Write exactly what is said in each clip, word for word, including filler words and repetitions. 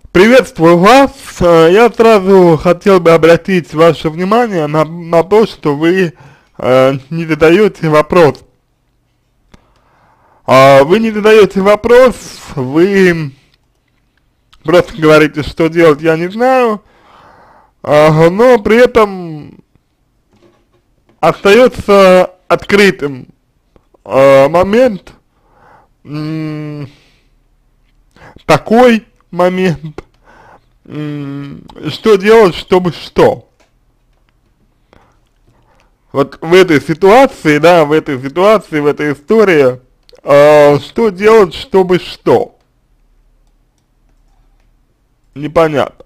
Приветствую вас. Э, Я сразу хотел бы обратить ваше внимание на, на то, что вы э, не задаете вопрос. А вы не задаете вопрос, вы просто говорите, что делать я не знаю, а, но при этом остается открытым э, момент, м, такой момент, м, что делать, чтобы что. Вот в этой ситуации, да, в этой ситуации, в этой истории, э, что делать, чтобы что? Непонятно.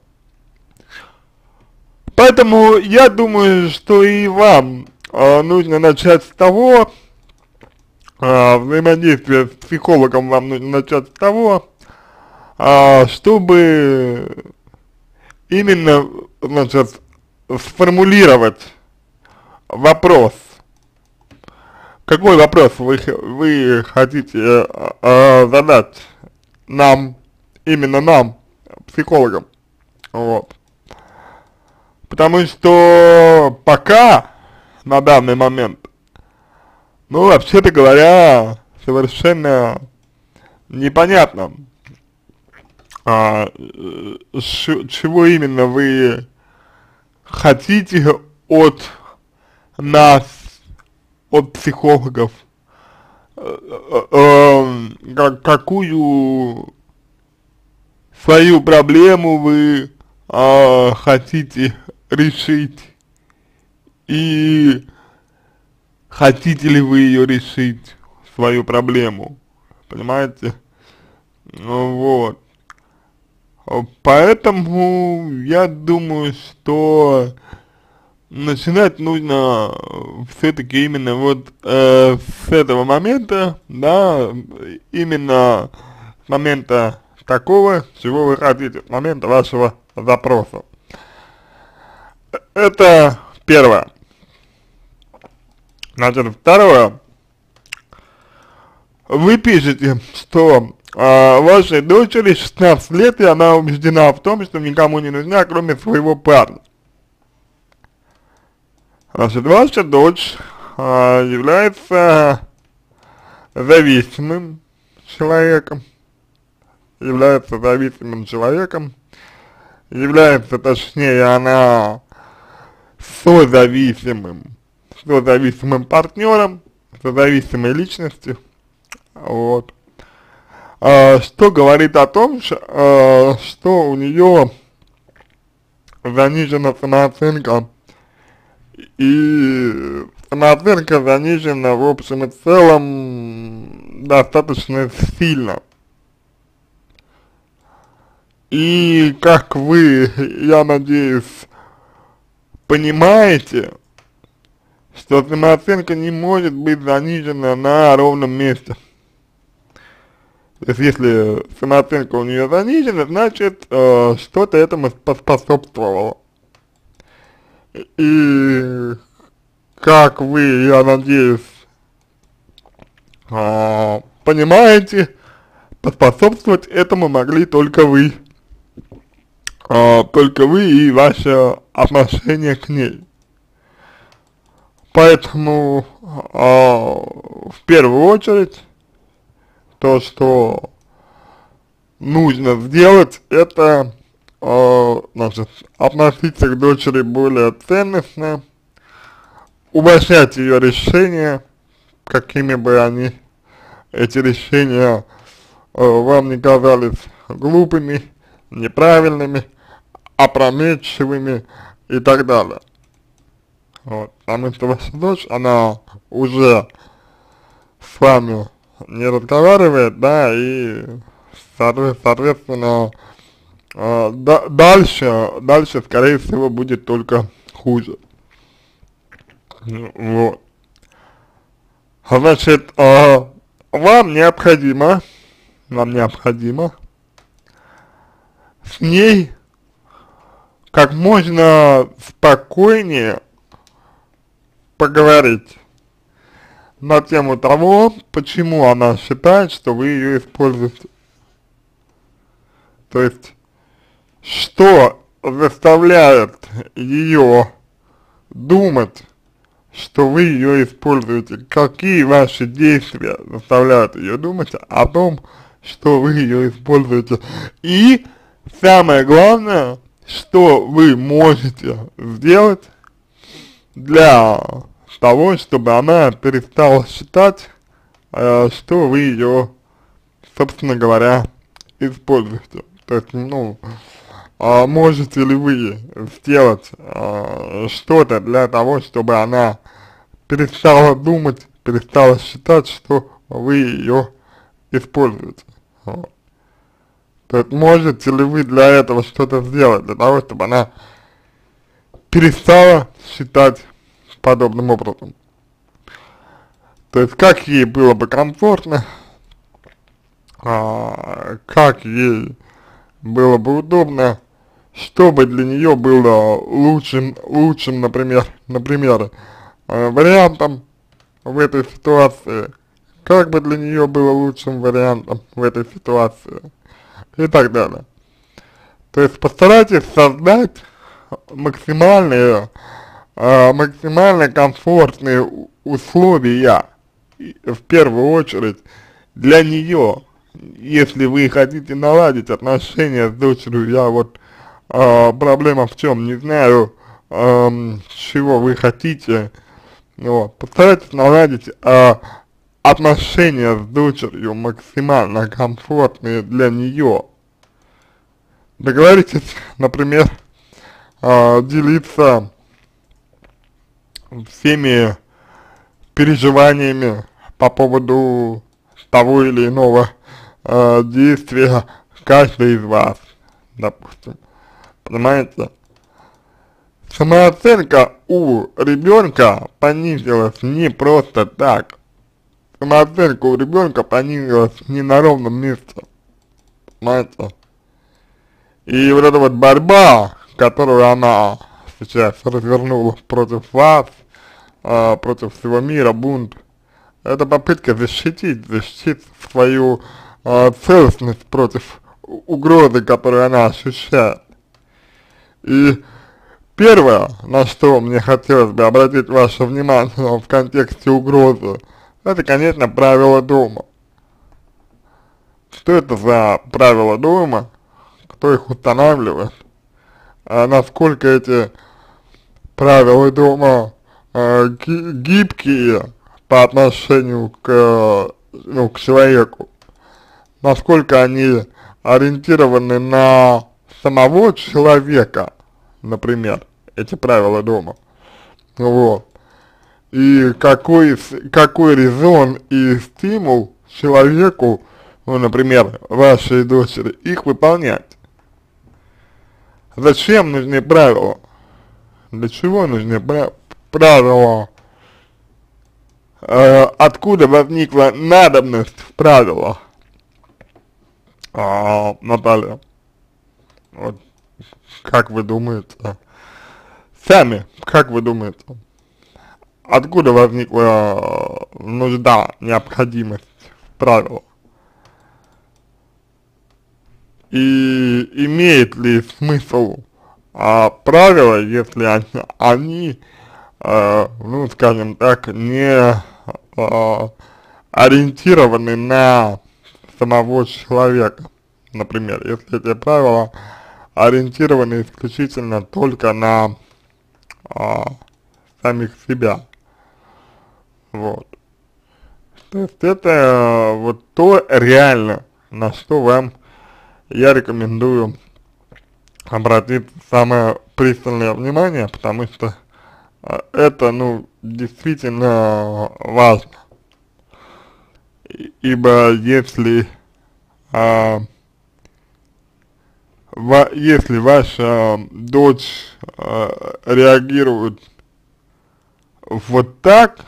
Поэтому я думаю, что и вам э, нужно начать с того, э, взаимодействие с психологом вам нужно начать с того, э, чтобы именно, значит, сформулировать вопрос. Какой вопрос вы, вы хотите э, э, задать нам, именно нам, психологам? Вот. Потому что пока, на данный момент, ну, вообще-то говоря, совершенно непонятно, а, ш, чего именно вы хотите от нас, от психологов, э, э, э, как, какую свою проблему вы э, хотите решить, и хотите ли вы ее решить, свою проблему, понимаете? Ну вот. Поэтому я думаю, что начинать нужно все-таки именно вот э, с этого момента, да, именно с момента такого, чего вы хотите, с момента вашего запроса. Это первое. Значит, второе. Вы пишете, что э, вашей дочери шестнадцать лет, и она убеждена в том, что никому не нужна, кроме своего парня. Значит, ваша дочь э, является зависимым человеком, является зависимым человеком, является, точнее, она созависимым, созависимым партнером, созависимой личностью, вот. А, что говорит о том, ш, а, что у нее занижена самооценка, и самооценка занижена в общем и целом достаточно сильно. И как вы, я надеюсь, понимаете, что самооценка не может быть занижена на ровном месте. То есть, если самооценка у нее занижена, значит, э, что-то этому поспособствовало. И как вы, я надеюсь, э, понимаете, поспособствовать этому могли только вы. Э, только вы и ваше отношение к ней. Поэтому, э, в первую очередь, то, что нужно сделать, это, э, значит, относиться к дочери более ценностно, уважать ее решения, какими бы они, эти решения, э, вам не казались глупыми, неправильными, опрометчивыми и так далее. Вот, потому что ваша дочь, она уже с вами не разговаривает, да, и соответственно э, да, дальше, дальше, скорее всего, будет только хуже. Вот. Значит, э, вам необходимо, вам необходимо с ней как можно спокойнее поговорить на тему того, почему она считает, что вы ее используете. То есть, что заставляет ее думать, что вы ее используете, какие ваши действия заставляют ее думать о том, что вы ее используете, и самое главное, что вы можете сделать для того, чтобы она перестала считать, э, что вы ее, собственно говоря, используете. То есть, ну, а можете ли вы сделать э, что-то для того, чтобы она перестала думать, перестала считать, что вы ее используете. Вот. То есть можете ли вы для этого что-то сделать, для того, чтобы она перестала считать подобным образом. То есть как ей было бы комфортно, а, как ей было бы удобно, чтобы для нее было лучшим, лучшим, например, например, э, вариантом в этой ситуации, как бы для нее было лучшим вариантом в этой ситуации и так далее. То есть постарайтесь создать максимальные, э, максимально комфортные условия, в первую очередь, для нее. Если вы хотите наладить отношения с дочерью, я вот, э, проблема в чем, не знаю, э, чего вы хотите, вот, постарайтесь наладить э, отношения с дочерью максимально комфортные для нее. Договоритесь, например, э, делиться всеми переживаниями по поводу того или иного э, действия каждый из вас, допустим, понимаете? Самооценка у ребенка понизилась не просто так, самооценка у ребенка понизилась не на ровном месте, понимаете? И вот эта вот борьба, которую она сейчас развернула против вас, э, против всего мира, бунт, это попытка защитить, защитить свою э, целостность против угрозы, которую она ощущает. И первое, на что мне хотелось бы обратить ваше внимание в контексте угрозы, это, конечно, правила дома. Что это за правила дома, кто их устанавливает, а насколько эти правила дома э, гибкие по отношению к, ну, к человеку, насколько они ориентированы на самого человека, например, эти правила дома, вот, и какой, какой резон и стимул человеку, ну, например, вашей дочери, их выполнять. Зачем нужны правила? Для чего нужны правила? Э, откуда возникла надобность в правилах, а, Наталья? Вот, как вы думаете? Сами, как вы думаете? Откуда возникла нужда, необходимость в правилах? И имеет ли смысл а, правила, если они, они э, ну, скажем так, не э, ориентированы на самого человека, например, если эти правила ориентированы исключительно только на э, самих себя, вот. То есть это э, вот то реально, на что вам я рекомендую обратить самое пристальное внимание, потому что э, это, ну, действительно важно. Ибо если, э, ва, если ваша дочь э, реагирует вот так,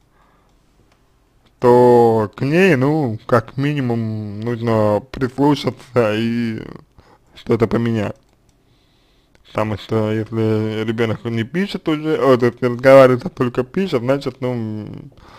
то к ней, ну, как минимум, нужно прислушаться и что-то поменять. Потому что если ребенок не пишет уже, о, то есть не разговаривает, а только пишет, значит, ну,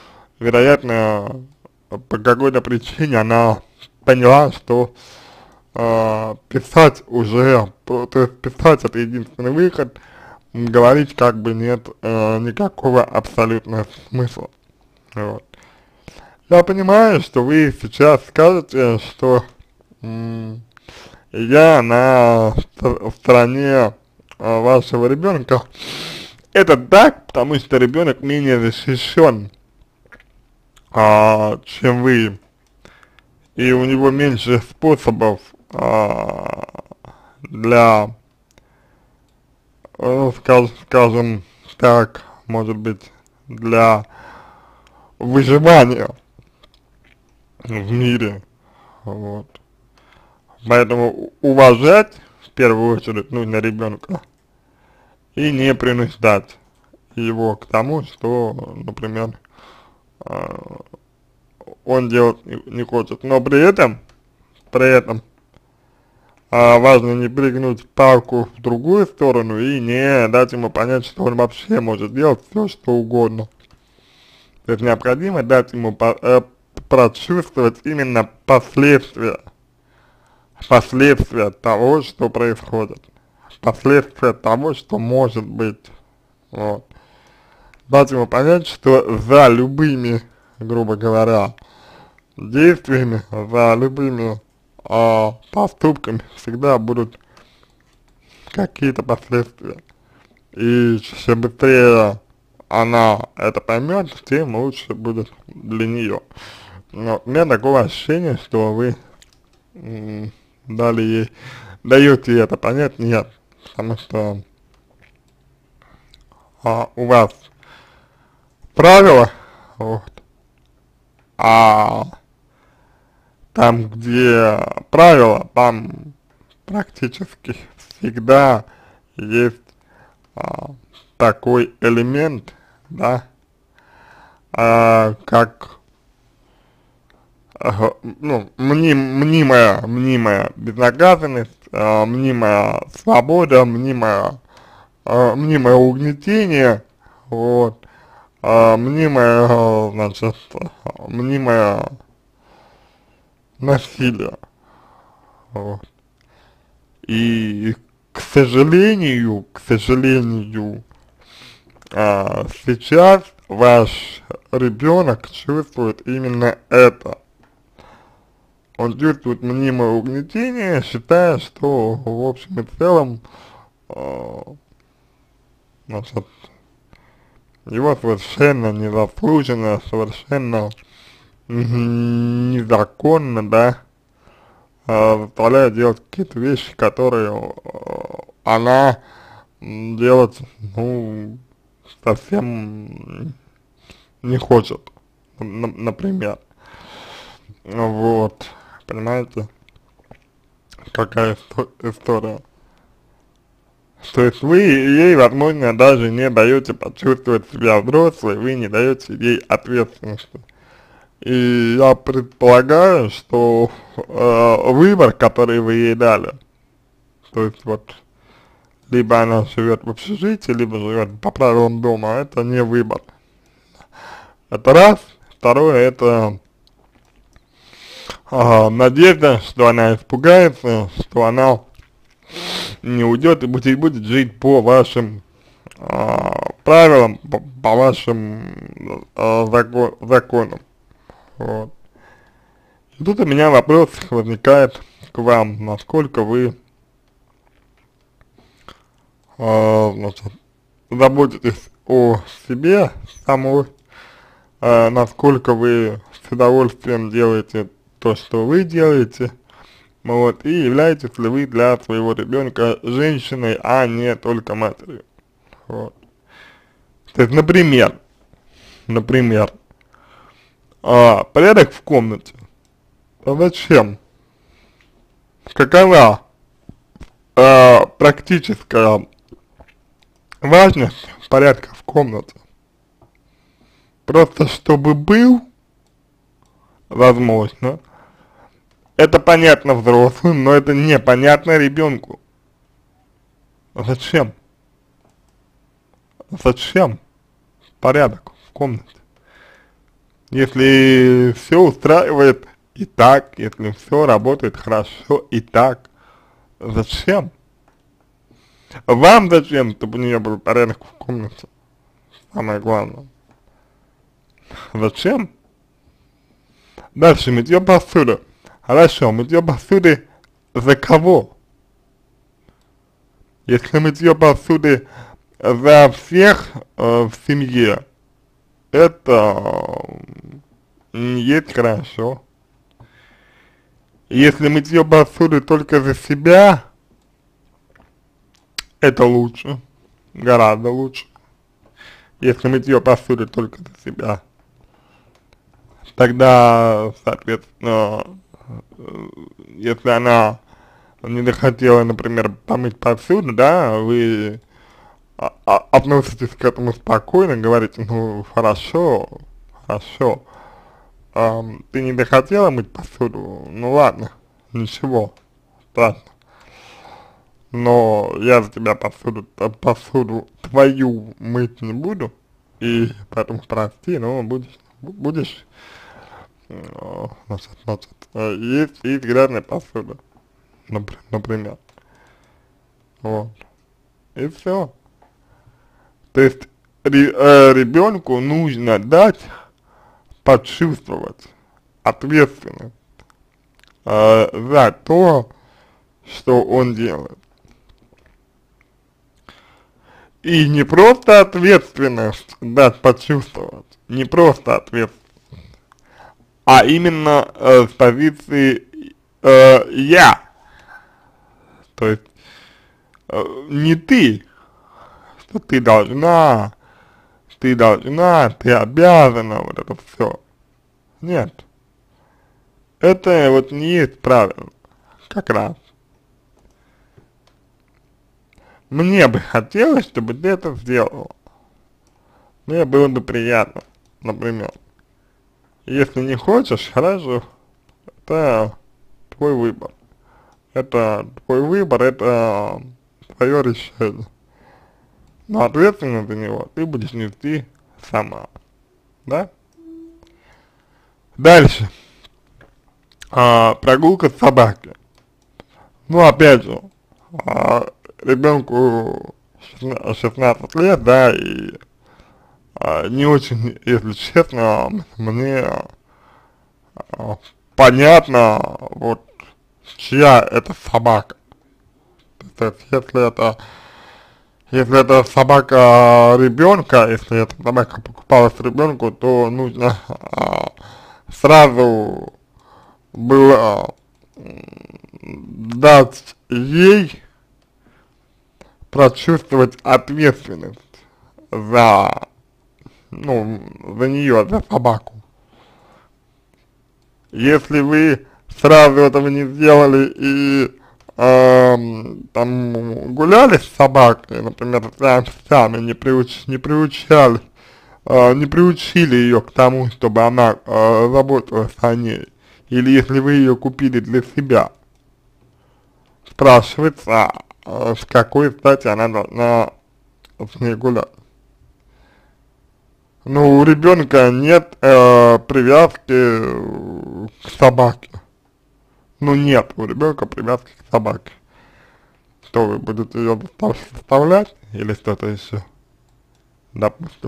вероятно, по какой-то причине она поняла, что э, писать уже, то, то есть писать это единственный выход, говорить как бы нет э, никакого абсолютно смысла. Вот. Я понимаю, что вы сейчас скажете, что м я на стороне э, вашего ребенка. Это так, потому что ребенок менее защищен, а, чем вы, и у него меньше способов а, для, ну, скаж, скажем так, может быть, для выживания в мире, вот. Поэтому уважать в первую очередь нужно ребенка и не принуждать его к тому, что, например, э, он делать не, не хочет. Но при этом, при этом э, важно не перегнуть палку в другую сторону и не дать ему понять, что он вообще может делать все, что угодно. То есть необходимо дать ему по, э, прочувствовать именно последствия, последствия того, что происходит, последствия того, что может быть. Вот. Дать ему понять, что за любыми, грубо говоря, действиями, за любыми э, поступками всегда будут какие-то последствия. И чем быстрее она это поймет, тем лучше будет для нее. Но у меня такое ощущение, что вы м, дали ей, даете ей это понять, нет, потому что а, у вас правила, вот, а там, где правила, там практически всегда есть а, такой элемент, да, а, как, а, ну, мним, мнимая, мнимая безнаказанность, а, мнимая свобода, мнимая, а, мнимое угнетение, вот, а, мнимое, значит, мнимое насилие, вот. И, к сожалению, к сожалению, а, сейчас ваш ребенок чувствует именно это. Он чувствует мнимое угнетение, считая, что в общем и целом, а, значит, его совершенно незаслуженно, совершенно незаконно, да, э, заставляет делать какие-то вещи, которые э, она делать, ну, совсем не хочет, например. Вот, понимаете, какая история. То есть вы ей, возможно, даже не даете почувствовать себя взрослой, вы не даете ей ответственности. И я предполагаю, что э, выбор, который вы ей дали, то есть вот, либо она живет в общежитии, либо живет по правилам дома, это не выбор. Это раз. Второе, это э, надежда, что она испугается, что она не уйдет и будет, будет жить по вашим э, правилам, по, по вашим э, закон, законам. Вот. И тут у меня вопрос возникает к вам, насколько вы э, значит, заботитесь о себе самой, э, насколько вы с удовольствием делаете то, что вы делаете, вот, и являетесь ли вы для своего ребенка женщиной, а не только матерью. Вот. То есть, например, например, а, порядок в комнате. А зачем? Какова а, практическая важность порядка в комнате? Просто чтобы был, возможно, это понятно взрослым, но это непонятно ребенку. Зачем? Зачем порядок в комнате? Если все устраивает и так, если все работает хорошо и так, зачем? Вам зачем, чтобы у нее был порядок в комнате? Самое главное. Зачем? Дальше мытье посуды. Хорошо, мытье посуды за кого? Если мытье посуды за всех э, в семье, это не есть хорошо. Если мытье посуды только за себя, это лучше, гораздо лучше. Если мытье посуды только за себя, тогда, соответственно, если она не захотела, например, помыть посуду, да, вы а, а, относитесь к этому спокойно, говорите, ну, хорошо, хорошо, а, ты не захотела мыть посуду, ну ладно, ничего, страшно, но я за тебя посуду, посуду твою мыть не буду, и поэтому прости, но будешь, будешь, значит, значит, есть, есть грязная посуда, например, вот, и все. То есть ребенку нужно дать почувствовать ответственность э, за то, что он делает. И не просто ответственность дать почувствовать, не просто ответственность, а именно э, с позиции э, я. То есть э, не ты, что ты должна, ты должна, ты обязана, вот это все. Нет. Это вот не есть правильно, как раз. Мне бы хотелось, чтобы ты это сделала. Мне было бы приятно, например. Если не хочешь, хорошо, это твой выбор. Это твой выбор, это твое решение. Но ответственность за него ты будешь нести сама, да? Дальше. А, прогулка с собакой. Ну, опять же, а, ребенку шестнадцать лет, да, и а, не очень, если честно, мне а, понятно, вот, чья это собака. То есть, если это, если это собака ребенка, если эта собака покупалась ребенку, то нужно а, сразу было дать ей прочувствовать ответственность за, ну, за нее, за собаку. Если вы сразу этого не сделали и э, там гуляли с собакой, например, сами, сами не, приуч, не приучали, э, не приучили ее к тому, чтобы она э, заботилась о ней, или если вы ее купили для себя, спрашивается, а, с какой стати она должна с ней гулять. Ну, у ребенка нет э, привязки к собаке. Ну, нет у ребенка привязки к собаке. Что вы будете ее заставлять или что-то еще? Допустим.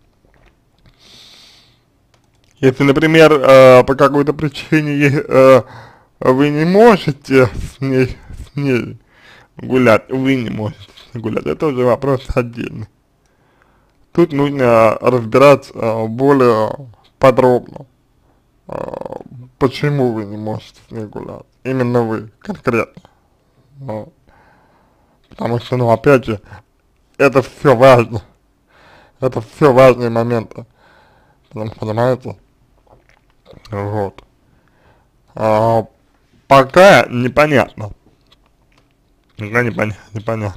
Если, например, э, по какой-то причине э, вы не можете с ней, с ней гулять, вы не можете с ней гулять, это уже вопрос отдельный. Тут нужно разбирать э, более подробно, э, почему вы не можете с ней гулять, именно вы, конкретно. Ну, потому что, ну, опять же, это все важно, это все важные моменты, понимаете? Вот. А, пока непонятно. Пока непонятно, непонятно.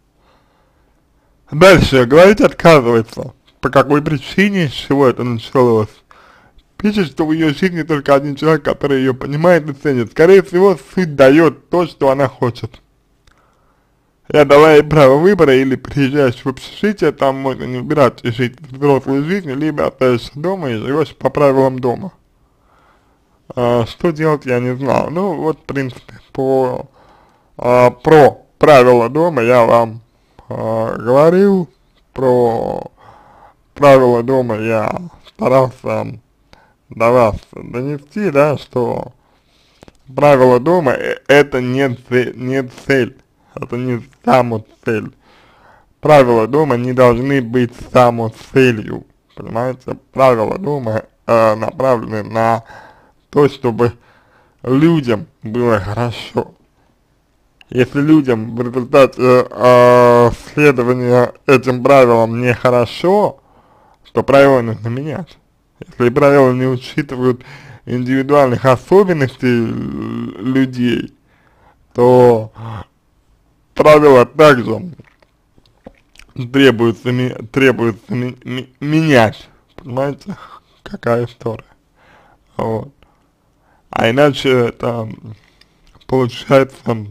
Дальше, говорить отказывается. По какой причине, с чего это началось? Пишет, что в ее жизни только один человек, который ее понимает и ценит. Скорее всего, суть дает то, что она хочет. Я дала ей право выбора, или приезжаешь в общежитие, там можно не выбирать, и жить взрослую жизнь, либо остаешься дома и живешь по правилам дома. А, что делать, я не знаю. Ну, вот, в принципе, по, а, про правила дома я вам а, говорил, про правила дома я старался до вас донести, да, что правила дома э, это не цель, не цель, это не самоцель. Правила дома не должны быть самоцелью, понимаете? Правила дома э, направлены на то, чтобы людям было хорошо. Если людям в результате э, следования этим правилам нехорошо, то правила нужно менять. Если правила не учитывают индивидуальных особенностей людей, то правила также требуется, требуется менять. Понимаете, какая история. Вот. А иначе это получается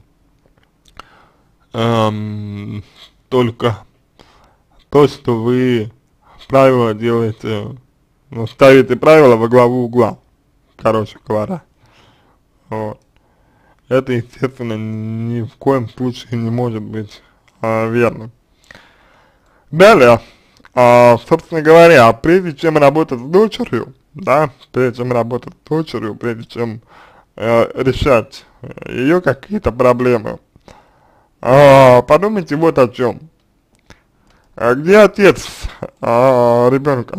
эм, только то, что вы правила делаете, ну, ставите правила во главу угла, короче говоря. Вот. Это, естественно, ни в коем случае не может быть а, верным. Далее, а, собственно говоря, прежде чем работать с дочерью, да, прежде чем работать с дочерью, прежде чем э, решать ее какие-то проблемы, а, подумайте вот о чем. А где отец а, ребенка?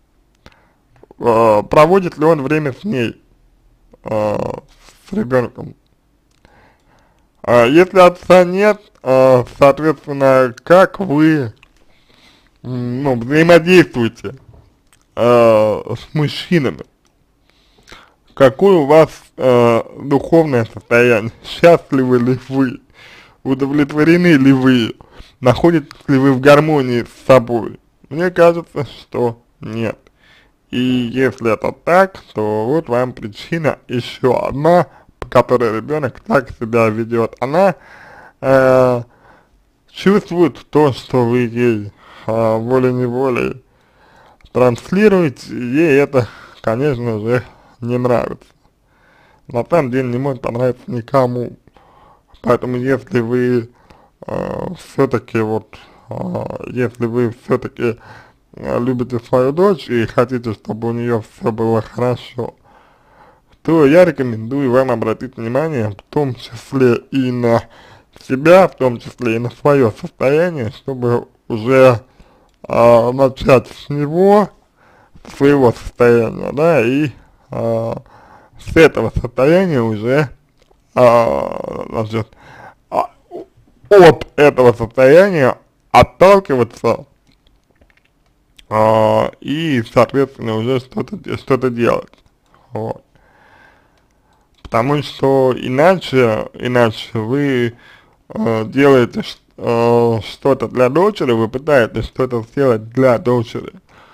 А, проводит ли он время с ней, а, с ребенком? А, если отца нет, а, соответственно, как вы ну, взаимодействуете э, с мужчинами, какое у вас э, духовное состояние, счастливы ли вы, удовлетворены ли вы, находитесь ли вы в гармонии с собой? Мне кажется, что нет. И если это так, то вот вам причина еще одна, по которой ребенок так себя ведет. Она э, чувствует то, что вы ей а, волей-неволей транслируете, ей это, конечно же, не нравится. На самом деле не может понравиться никому. Поэтому если вы э, все-таки вот, э, если вы все-таки э, любите свою дочь и хотите, чтобы у нее все было хорошо, то я рекомендую вам обратить внимание, в том числе и на себя, в том числе и на свое состояние, чтобы уже а, начать с него, своего состояния, да, и а, с этого состояния уже, а, значит, а, от этого состояния отталкиваться а, и, соответственно, уже что-то что-то делать, вот. Потому что иначе, иначе вы э, делаете э, что-то для дочери, вы пытаетесь что-то сделать для дочери,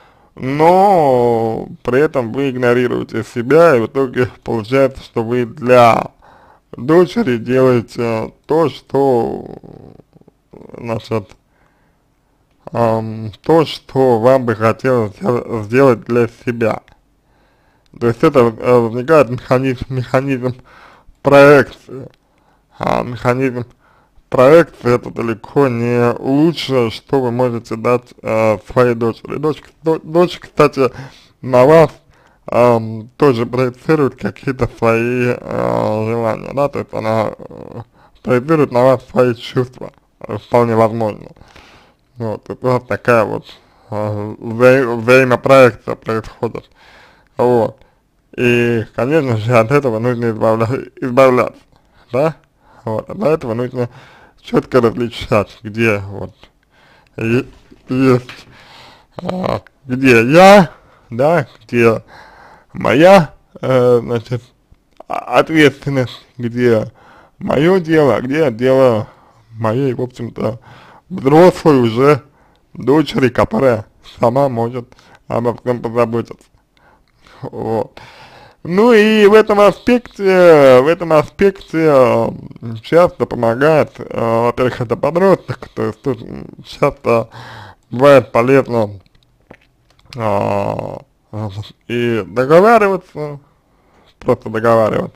но при этом вы игнорируете себя, и в итоге получается, что вы для дочери делаете то, что, значит, эм, то, что вам бы хотелось сделать для себя. То есть это э, возникает механизм, механизм проекции. А механизм проекции это далеко не лучшее, что вы можете дать э, своей дочери. Дочь, до, дочь, кстати, на вас э, тоже проецирует какие-то свои э, желания, да, то есть она э, проецирует на вас свои чувства, э, вполне возможно. Вот, это вот такая вот э, вза взаимопроекция происходит. Вот. И, конечно же, от этого нужно избавля избавляться, да? Вот. А для этого нужно четко различать, где вот есть, а, где я, да, где моя, э, значит, ответственность, где мое дело, а где дело моей, в общем-то, взрослой уже дочери, которая сама может обо всем позаботиться. Вот. Ну и в этом аспекте, в этом аспекте часто помогает, э, во-первых, это подросток, то есть тут часто бывает полезно э, и договариваться, просто договариваться.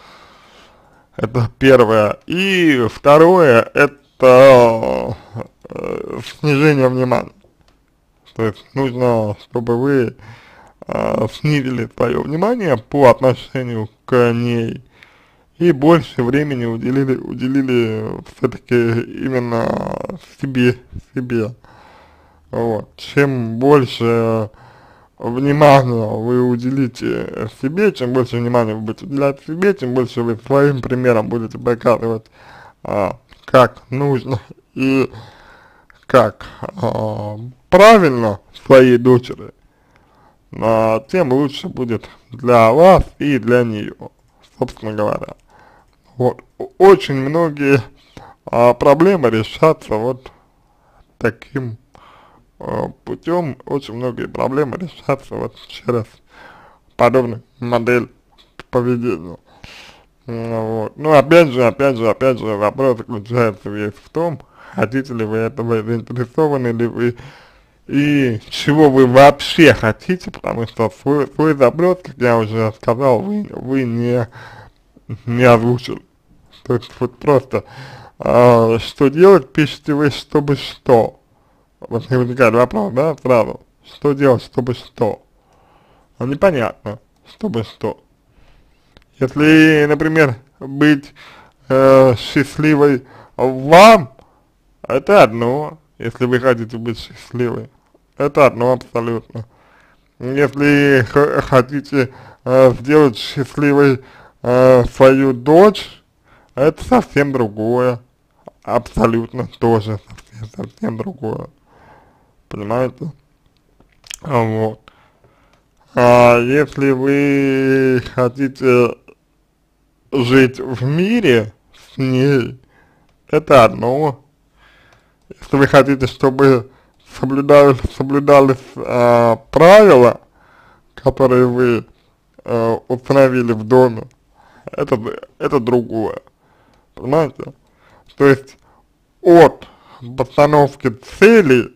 Это первое. И второе, это э, снижение внимания. То есть нужно, чтобы вы э, снизили свое внимание по отношению к ней и больше времени уделили, уделили все-таки именно себе, себе. Вот. Чем больше внимания вы уделите себе, чем больше внимания вы будете уделять себе, тем больше вы своим примером будете показывать, а, как нужно и как а, правильно своей дочери, а, тем лучше будет для вас и для нее, собственно говоря. Вот. Очень многие а, проблемы решатся вот таким а, путем, очень многие проблемы решатся вот через подобную модель поведения. Вот. Ну, опять же, опять же, опять же, вопрос заключается весь в том, хотите ли вы этого, заинтересованы ли вы, и чего вы вообще хотите, потому что свой, свой запрос, как я уже сказал, вы, вы не, не озвучили. То есть вот просто, э, что делать, пишите вы, чтобы что. Вот не возникает вопрос, да, сразу. Что делать, чтобы что? Ну, непонятно, чтобы что. Если, например, быть э, счастливой вам, это одно. Если вы хотите быть счастливой, это одно абсолютно. Если хотите э, сделать счастливой э, свою дочь, это совсем другое. Абсолютно тоже совсем, совсем другое. Понимаете? Вот. А если вы хотите жить в мире с ней, это одно. Если вы хотите, чтобы соблюдались, соблюдались а, правила, которые вы а, установили в доме, это, это другое. Понимаете? То есть от постановки цели,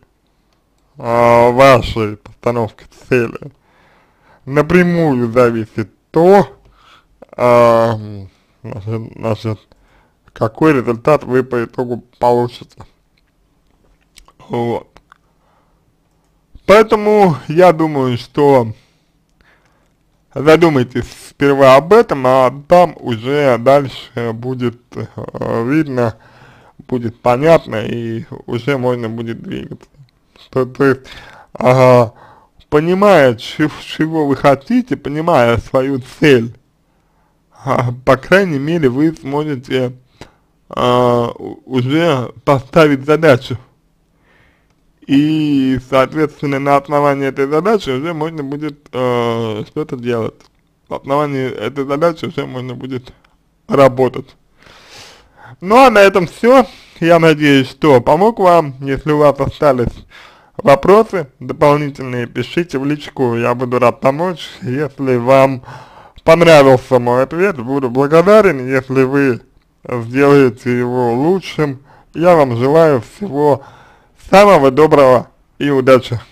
а, вашей постановки цели, напрямую зависит то, а, значит, значит, какой результат вы по итогу получите. Вот. Поэтому я думаю, что задумайтесь сперва об этом, а там уже дальше будет э, видно, будет понятно и уже можно будет двигаться. То, то есть, э, понимая, чего вы хотите, понимая свою цель, э, по крайней мере вы сможете э, уже поставить задачу. И, соответственно, на основании этой задачи уже можно будет э, что-то делать. На основании этой задачи уже можно будет работать. Ну, а на этом все. Я надеюсь, что помог вам. Если у вас остались вопросы дополнительные, пишите в личку, я буду рад помочь. Если вам понравился мой ответ, буду благодарен. Если вы сделаете его лучшим, я вам желаю всего самого доброго и удачи.